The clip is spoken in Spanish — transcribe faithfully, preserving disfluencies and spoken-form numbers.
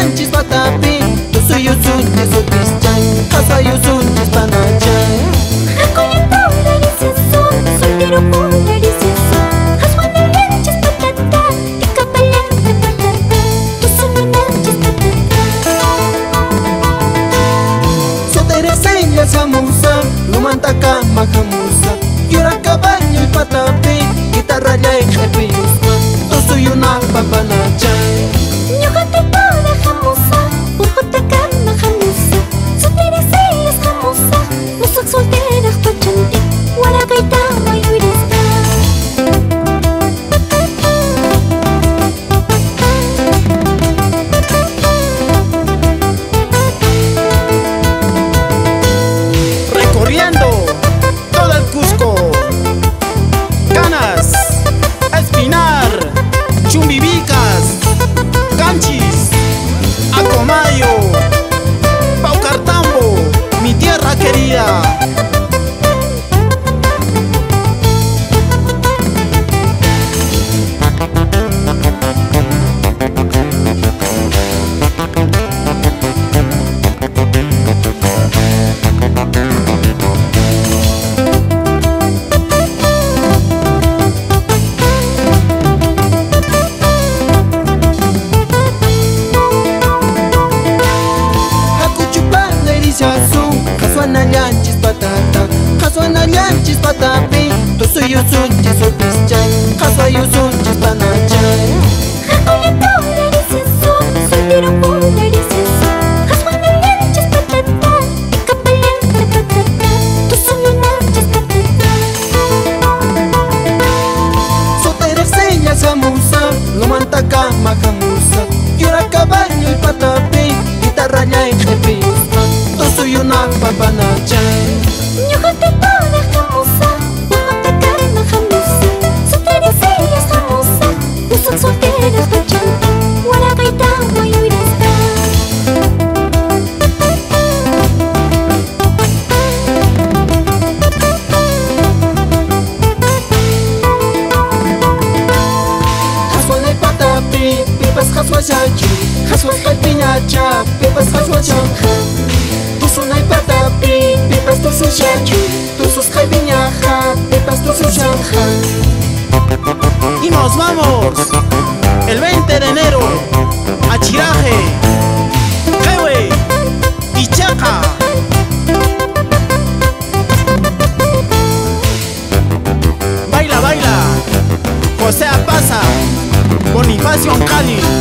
yanchis patapi tusu yusunchis upischay qaswa yusunchis panachay Hakuña polarizaso, soltero polarizaso, qaswana yanchis patata, tikapallanta patata, tusununanchis patata. Sotereseña samusa, lumantaka mahamusa, yura cabaño y patapi, guitarra ya y jepiyusma, tusu yuna papanachay. Ñuqata toda hamusa, urqutaqa mahamusa, sotereseyas hamusa, musuq solteraq pachanpi, waraqayta mayurisqa. Recorriendo todo el Cusco, Canas, Espinar, Chumbibicas, Canchis, Acomayo, Paucartambo, mi tierra querida. Qaswana yanchis patata, qaswana yanchis patapi, tusu yusunchis upischay, qaswa yusunchis panachay. Hakuña polarizaso, soltero polarizaso, qaswana yanchis patata, tikapallanta patata, tusununanchis patata. Sotereseña samusa, lumantaka mahamusa, yura cabaño y patapi, guitarra ya y jepiyusma, tusu yuna papanachay. Ñuqata toda hamusa, urqutaqa mahamusa, sotereseyas hamusa, musuq solteraq pachanpi, waraqayta mayurisqa. Qaswanay patapi, pipas qaswa llachu, qaswas q'aypiñacha, pipas qaswa chanja. Tusunay patapi, pipas tusu llachu, tusus q'aypiñaja, pipas tusu chanja. Y nos vamos el veinte de enero a Chiraje, Jewe, Ichaca. Baila, baila, José Apaza, Bonifacio Ancali.